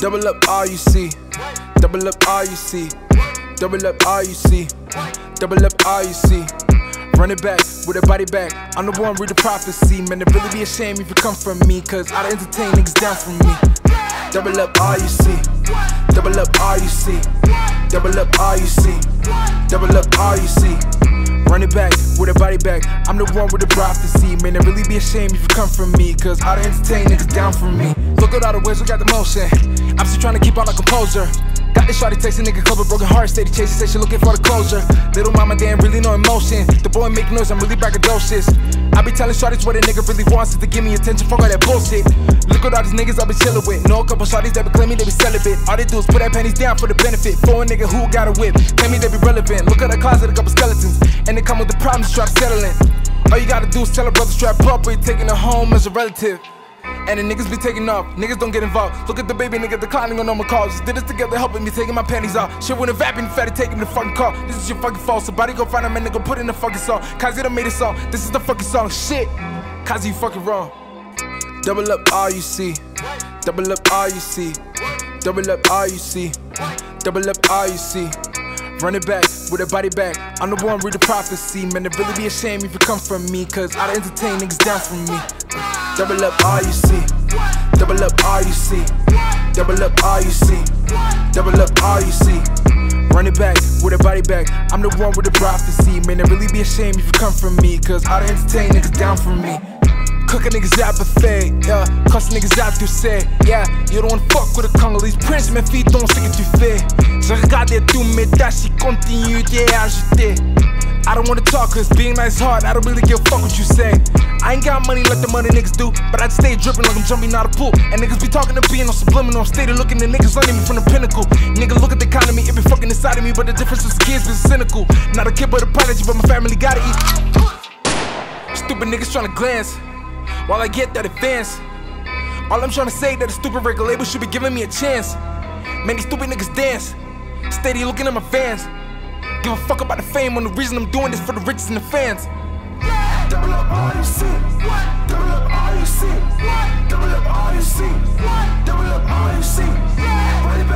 Double up all you see. Double up all you see. Double up all you see. Double up all you see. Run it back with a body back. I'm the one, read the prophecy. Man, it really be a shame if you come from me, cause I entertain niggas down from me. Double up all you see. Double up all you see. Double up all you see. Double up all you see. Run it back with a body back. I'm the one with the prophecy. Man, it really be a shame if you come from me, cause I entertain niggas down from me. Look at all the ways we got the motion. I'm still trying to keep all the composure. Got this shawty texting nigga couple broken hearts, steady chasing, say she looking for the closure. Little mama, they ain't really no emotion. The boy make noise, I'm really braggadocious. I be telling shawties what a nigga really wants is to give me attention, fuck all that bullshit. Look at all these niggas I be chillin' with. Know a couple shawties that be claiming they be celibate. All they do is put that panties down for the benefit. For a nigga who got a whip, claiming they be relevant. Look at the closet, a couple skeletons, and they come with the problems, try to settle in. All you gotta do is tell a brother strap up, or you taking her home as a relative. And the niggas be taking off, niggas don't get involved. Look at the baby nigga declining on normal calls. Just did this together, helping me taking my panties off. Shit with a vapping, fatty taking the fucking call. This is your fucking fault, somebody go find a man, nigga, put in the fucking song. Kazi done made a song, this is the fucking song. Shit, Kazi, you fucking wrong. Double up all you see. Double up all you see. Double up all you see. Double up all you see. Run it back with a body back. I'm the one, read the prophecy. Man, it really be a shame if you come from me, cause I entertain niggas down from me. Double up all you see. Double up all you see. Double up all you see. Double up all you see. Run it back with a body back. I'm the one with the prophecy. Man, it really be a shame if you come from me, cause I entertain niggas down from me. Cook a niggas à buffet, yeah. Casse niggas à tu sais, yeah. You don't wanna fuck with a Congolese prince, mais fille, ton ce que tu fais. J'ai regardé tous mes tâches, ils continuent d'y ajouter. I don't wanna talk, cause being nice hard, I don't really give a fuck what you say. I ain't got money like the money niggas do, but I stay dripping like I'm jumping out of pool. And niggas be talking to being on subliminal, steady looking at niggas under me from the pinnacle. Nigga, look at the economy, it be fucking inside of me, but the difference is kids be cynical. Not a kid but a prodigy, but my family gotta eat. Stupid niggas tryna glance while I get that advance. All I'm tryna say that the stupid record label should be giving me a chance. Man, these stupid niggas dance, steady looking at my fans. Give a fuck about the fame, when the reason I'm doing this for the riches and the fans. Double up all you see. Double up all you see. Double up all you see. Double up all you see.